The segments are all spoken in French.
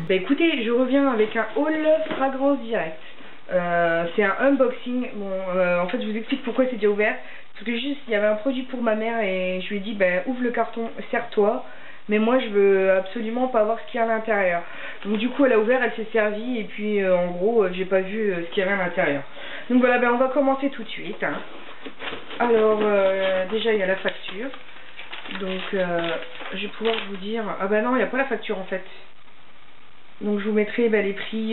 Bah écoutez, je reviens avec un haul fragrance direct. C'est un unboxing. Bon, en fait, je vous explique pourquoi c'est déjà ouvert. Parce que juste, il y avait un produit pour ma mère et je lui ai dit, bah ouvre le carton, sers-toi. Mais moi, je veux absolument pas voir ce qu'il y a à l'intérieur. Donc du coup, elle a ouvert, elle s'est servie et puis en gros, j'ai pas vu ce qu'il y avait à l'intérieur. Donc voilà, ben on va commencer tout de suite. Hein. Alors, déjà, il y a la facture. Donc, je vais pouvoir vous dire... Ah bah non, il n'y a pas la facture en fait. Donc, je vous mettrai les prix...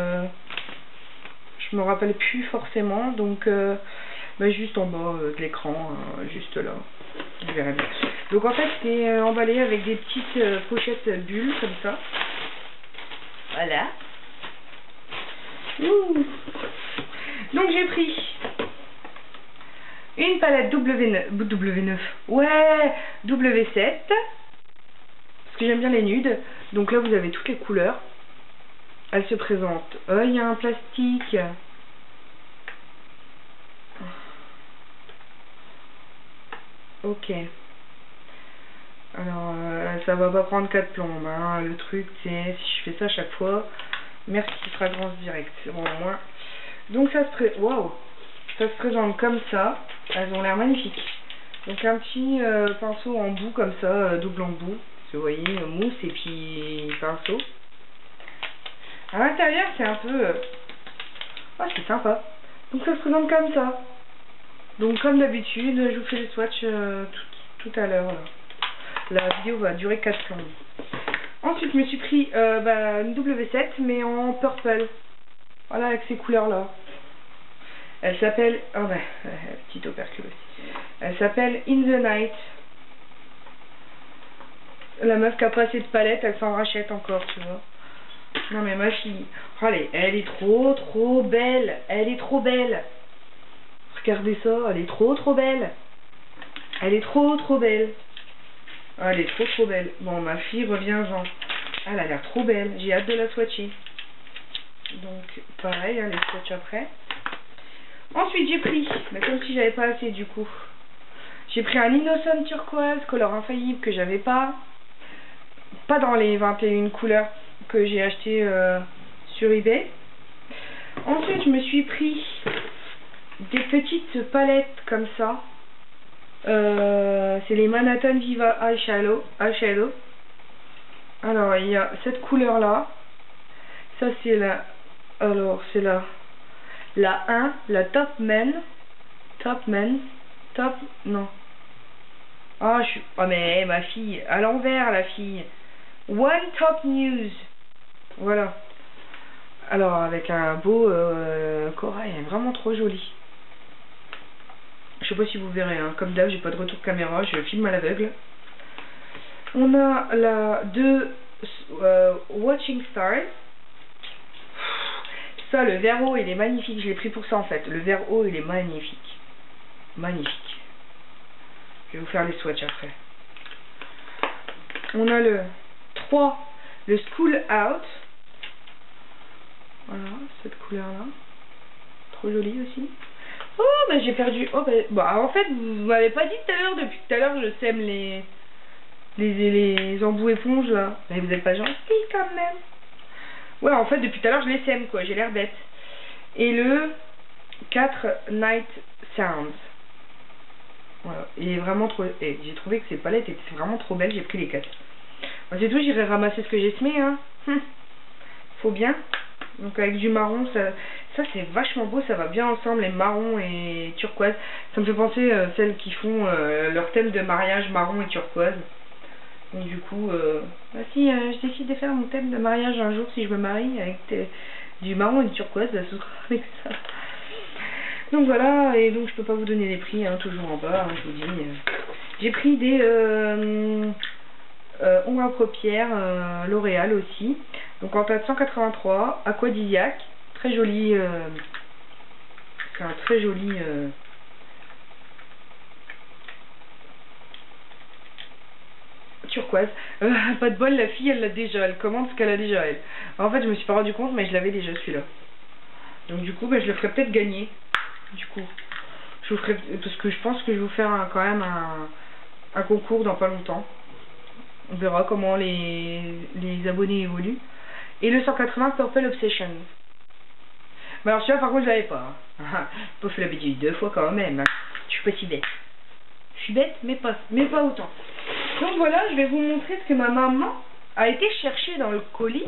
Je me rappelle plus forcément. Donc, juste en bas de l'écran, juste là. Vous verrez bien. Donc, en fait, c'est emballé avec des petites pochettes bulles comme ça. Voilà. Ouh. Donc, j'ai pris... une palette W9, ouais, W7, parce que j'aime bien les nudes. Donc là, vous avez toutes les couleurs. Elle se présente. Il y a un plastique. Ok. Alors, ça va pas prendre 4 plombes. Hein. Le truc, c'est si je fais ça à chaque fois. Merci, fragrance directe. Bon, au moins. Donc ça se présente. Waouh! Ça se présente comme ça. Elles ont l'air magnifiques. Donc un petit pinceau en bout comme ça, double embout. Vous voyez, mousse et puis pinceau. À l'intérieur, c'est un peu... Ah, c'est sympa. Donc ça se présente comme ça. Donc comme d'habitude, je vous fais le swatch tout à l'heure. La vidéo va durer 4 plombes. Ensuite, je me suis pris une W7, mais en purple. Voilà, avec ces couleurs-là. Elle s'appelle... Oh ben, petite opercule aussi. Elle s'appelle In the Night. La meuf qui a pas assez de palette, elle s'en rachète encore, tu vois. Non mais ma fille... Oh, allez, elle est trop belle. Elle est trop belle. Regardez ça, elle est trop belle. Elle est trop belle. Oh, elle est trop belle. Bon, ma fille, reviens-en. Elle a l'air trop belle. J'ai hâte de la swatcher. Donc, pareil, hein, les swatchs après. Ensuite, j'ai pris, mais comme si j'avais pas assez du coup, j'ai pris un Innocent turquoise, couleur infaillible que j'avais pas dans les 21 couleurs que j'ai acheté sur eBay. Ensuite, je me suis pris des petites palettes comme ça. C'est les Manhattan Viva Eyeshadow. Alors, il y a cette couleur là. Ça, c'est la... Alors, c'est la 1, la Top... Non. Ah, oh, mais ma fille, à l'envers, la fille. One Top News. Voilà. Alors, avec un beau corail, vraiment trop joli. Je sais pas si vous verrez, hein. Comme d'hab, j'ai pas de retour caméra, je filme à l'aveugle. On a la 2 Watching Stars. Ça, le verre haut, il est magnifique. Je l'ai pris pour ça, en fait. Le verre haut, il est magnifique. Magnifique. Je vais vous faire les swatchs après. On a le 3, le School Out. Voilà, cette couleur-là. Trop jolie aussi. Oh, bah j'ai perdu. Oh, bah, en fait, vous m'avez pas dit tout à l'heure. Depuis tout à l'heure, je sème les embouts éponges, là. Mais vous êtes pas gentil, quand même. Ouais, en fait, depuis tout à l'heure, je les sème, quoi. J'ai l'air bête. Et le 4 Night Sounds. Voilà. Il est vraiment trop... Et j'ai trouvé que ces palettes étaient vraiment trop belles. J'ai pris les 4. Bon, c'est tout, j'irai ramasser ce que j'ai semé, hein. Faut bien. Donc, avec du marron, ça c'est vachement beau. Ça va bien ensemble, les marrons et turquoise. Ça me fait penser celles qui font leur thème de mariage marron et turquoise. Donc du coup, si je décide de faire mon thème de mariage un jour si je me marie avec du marron et du turquoise, ça sera avec ça. Donc voilà, et donc je peux pas vous donner les prix, hein, toujours en bas, hein, je vous dis. J'ai pris des ombres à paupières L'Oréal aussi. Donc en teinte 183, aquadyliaque, très joli, c'est un très joli... turquoise. Pas de bol, la fille elle l'a déjà, elle commande ce qu'elle a déjà elle. En fait je me suis pas rendu compte mais je l'avais déjà celui-là. Donc du coup je le ferai peut-être gagner. Du coup je vous ferai, parce que je pense que je vais vous faire quand même un concours dans pas longtemps. On verra comment les abonnés évoluent. Et le 180 Purple Obsession. Mais alors celui-là par contre je l'avais pas. Pas fait l'habitude 2 fois quand même. Je suis pas si bête. Je suis bête mais pas autant. Donc voilà, je vais vous montrer ce que ma maman a été chercher dans le colis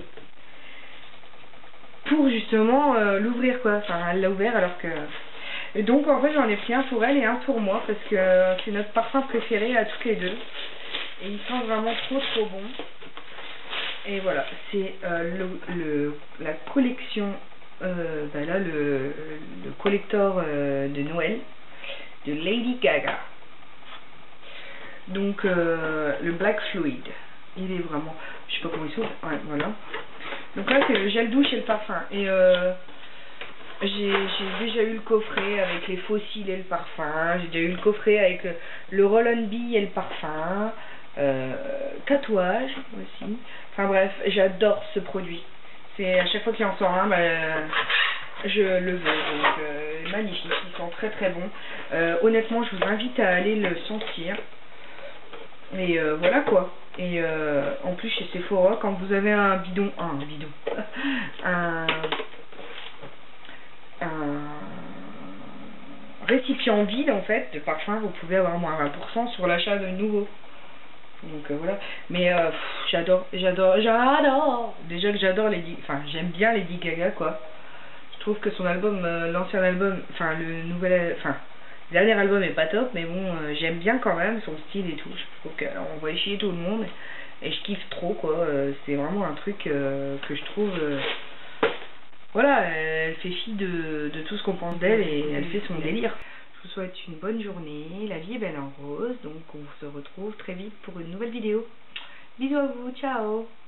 pour justement l'ouvrir quoi. Enfin elle l'a ouvert alors que... Et donc en fait j'en ai pris un pour elle et un pour moi parce que c'est notre parfum préféré à toutes les deux. Et il sent vraiment trop bon. Et voilà, c'est la collection, bah là le collector de Noël de Lady Gaga. Donc le Black Fluid, il est vraiment, je sais pas comment il s'ouvre, ouais voilà. Donc là c'est le gel douche et le parfum. Et j'ai déjà eu le coffret avec les fossiles et le parfum. J'ai déjà eu le coffret avec le roll-on-bee et le parfum. Tatouage aussi. Enfin bref, j'adore ce produit. C'est à chaque fois qu'il en sort un, bah, je le veux. Donc magnifique, il sent très bon. Honnêtement, je vous invite à aller le sentir. Et voilà quoi. Et en plus chez Sephora, quand vous avez un bidon, un récipient vide en fait de parfum, vous pouvez avoir moins 20% sur l'achat de nouveau. Donc voilà, mais j'adore. Déjà que j'adore j'aime bien Lady Gaga quoi. Je trouve que son album, l'ancien album, le dernier album est pas top, mais bon, j'aime bien quand même son style et tout. Je trouve qu'elle envoie chier tout le monde et je kiffe trop quoi. C'est vraiment un truc que je trouve. Voilà, elle fait fi de tout ce qu'on pense d'elle et elle fait son délire. Je vous souhaite une bonne journée, la vie est belle en rose, donc on se retrouve très vite pour une nouvelle vidéo. Bisous à vous, ciao!